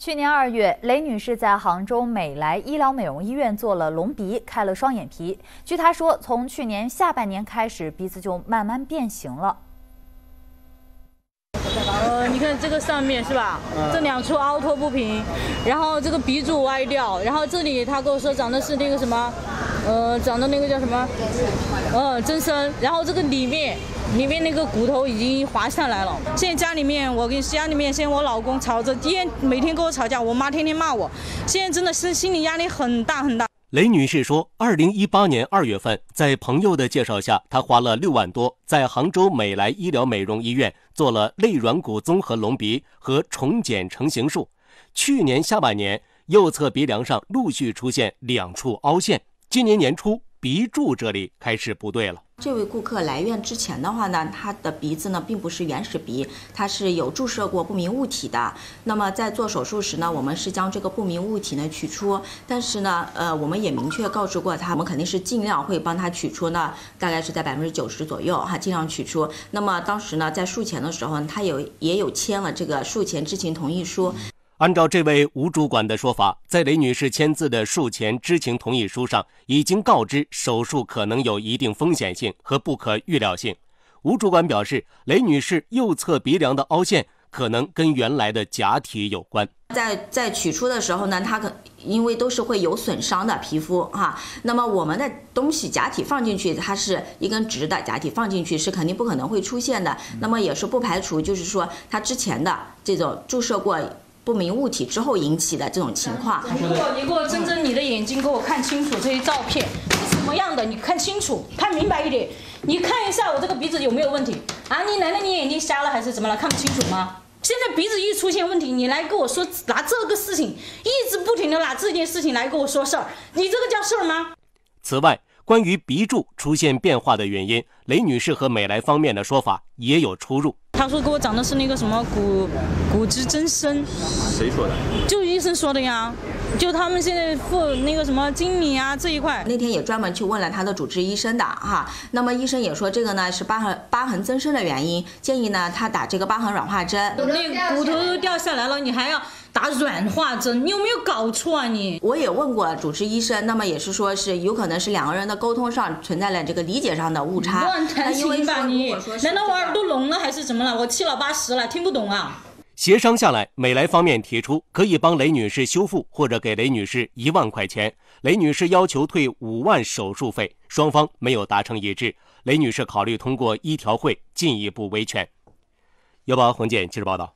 去年2月，雷女士在杭州美莱医疗美容医院做了隆鼻，开了双眼皮。据她说，从去年下半年开始，鼻子就慢慢变形了。 你看这个上面是吧？这2处凹凸不平，然后这个鼻柱歪掉，然后这里他跟我说长的是那个什么，长的那个叫什么，增生，然后这个里面那个骨头已经滑下来了。现在家里面现在我老公吵着，每天跟我吵架，我妈天天骂我，现在真的是心理压力很大很大。 雷女士说，2018年2月份，在朋友的介绍下，她花了6万多，在杭州美莱医疗美容医院做了肋软骨综合隆鼻和重睑成形术。去年下半年，右侧鼻梁上陆续出现2处凹陷，今年年初，鼻柱这里开始不对了。 这位顾客来院之前的话呢，他的鼻子呢并不是原始鼻，它是有注射过不明物体的。那么在做手术时呢，我们是将这个不明物体呢取出，但是呢，我们也明确告知过他，我们肯定是尽量会帮他取出呢，大概是在90%左右哈，尽量取出。那么当时呢，在术前的时候，他也有签了这个术前知情同意书。 按照这位吴主管的说法，在雷女士签字的术前知情同意书上已经告知手术可能有一定风险性和不可预料性。吴主管表示，雷女士右侧鼻梁的凹陷可能跟原来的假体有关。 在取出的时候呢，它因为都是会有损伤的皮肤哈，那么我们的东西假体放进去，它是一根直的假体放进去是肯定不可能会出现的。那么也是不排除就是说它之前的这种注射过不明物体之后引起的这种情况。 你给我睁你的眼睛，给我看清楚这些照片是什么样的，你看清楚，看明白一点。你看一下我这个鼻子有没有问题啊？你难道你眼睛瞎了还是怎么了？看不清楚吗？现在鼻子一出现问题，你来跟我说拿这个事情，一直不停的拿这件事情来跟我说事儿，你这个叫事儿吗？ 此外，关于鼻柱出现变化的原因，雷女士和美莱方面的说法也有出入。 他说给我长的是那个什么骨质增生。 谁说的？ 就医生说的呀，就他们现在那个什么经理啊这一块。 那天也专门去问了他的主治医生的哈，那么医生也说这个呢是疤痕增生的原因，建议呢他打这个疤痕软化针。 那骨头都掉下来了，你还要打软化针，你有没有搞错啊你？ 我也问过主治医生，那么也是说是有可能是2个人的沟通上存在了这个理解上的误差。 乱谈情吧你？难道我耳朵聋了还是怎么了？我7老8十了，听不懂啊。 协商下来，美莱方面提出可以帮雷女士修复，或者给雷女士1万块钱。雷女士要求退5万手术费，双方没有达成一致。雷女士考虑通过医调会进一步维权。邮报洪建记者报道。